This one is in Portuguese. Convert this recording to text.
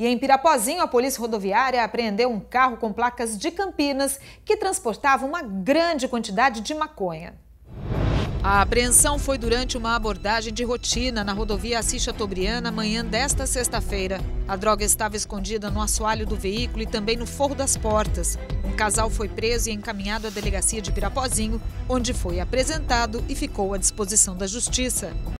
E em Pirapozinho, a Polícia Rodoviária apreendeu um carro com placas de Campinas que transportava uma grande quantidade de maconha. A apreensão foi durante uma abordagem de rotina na rodovia Assis Chateaubriand na manhã desta sexta-feira. A droga estava escondida no assoalho do veículo e também no forro das portas. Um casal foi preso e encaminhado à delegacia de Pirapozinho, onde foi apresentado e ficou à disposição da Justiça.